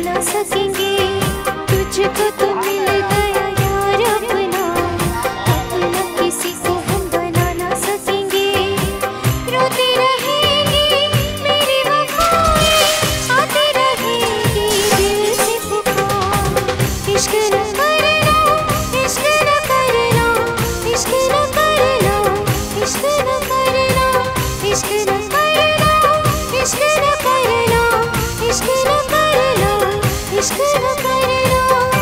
ना सकेंगे। तुझको तो मिल गया यार अपना, अपना किसी को हम बना ना सकेंगे। रोती रहेंगी मेरी वफाएं, आती रहेंगी दिल से पुकार। इश्क न करना, इश्क न करना, इश्क न करना, इश्क न करना, इश्क न करना, इश्क न करना, इश्क न करना, इश्क न करना।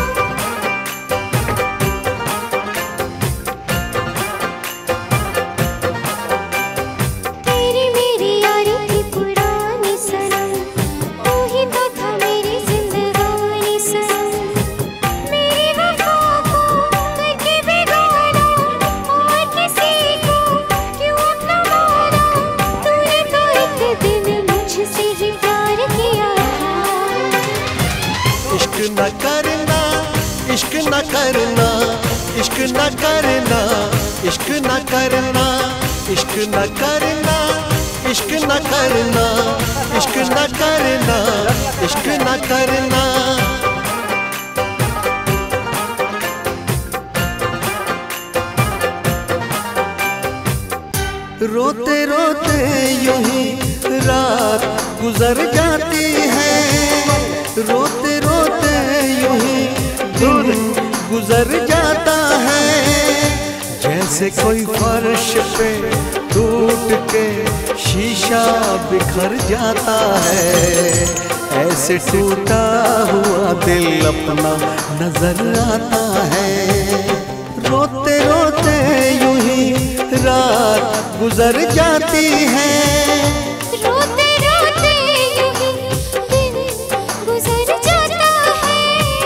तेरी मेरी यारी थी पुरानी सनम, तू ही तो था मेरी जिंदगानी सनम। मेरी वफा को करके बेगाना, और किसी को क्यों अपना माना। तूने तो एक दिन मुझसे ही प्यार किया था। इश्क न करना, इश्क न करना, इश्क न करना, इश्क न करना, इश्क न करना, इश्क न करना, इश्क न करना, इश्क न करना। रोते रोते यूं ही रात गुजर जाती है, रोते रोते यूं ही दिन गुजर जाता है। जैसे कोई फर्श पे टूट के शीशा बिखर जाता है, ऐसे टूटा हुआ दिल अपना नजर आता है। रोते रोते यूं ही रात गुजर जाती है, रोते रोते यूं ही दिन गुजर जाता है।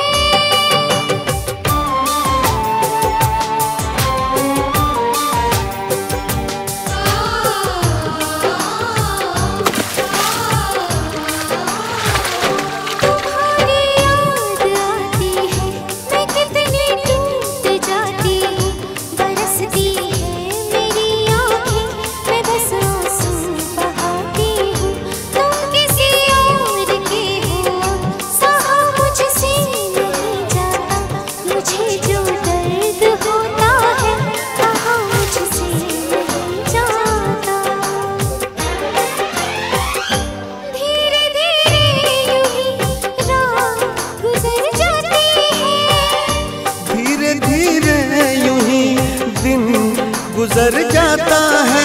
तुम्हारी याद आती है, मैं कितनी टूट जाती हूँ। बरसती है मेरी आँखें, मैं बस आंसू बहाती हूँ। तुम किसी और के हो, सहा मुझसे नहीं जाता। मुझे जो दर्द होता है, कहा मुझसे नहीं जाता। धीरे धीरे यूं ही रात गुजर जाती है, धीरे धीरे यूं ही दिन गुजर जाता है।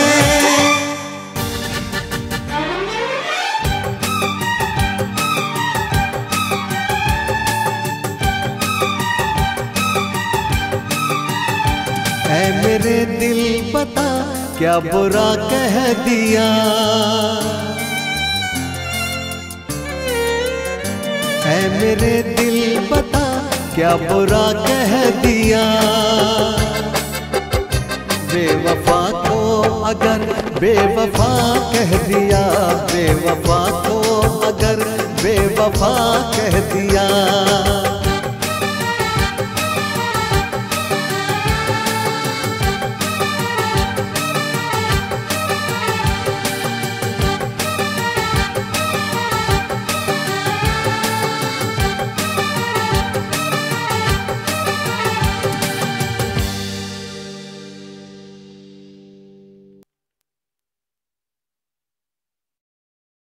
ऐ मेरे दिल पता क्या बुरा कह दिया, ऐ मेरे दिल पता क्या बुरा कह दिया। बेवफा को अगर बेवफा कह दिया, बेवफा को अगर बेवफा कह दिया।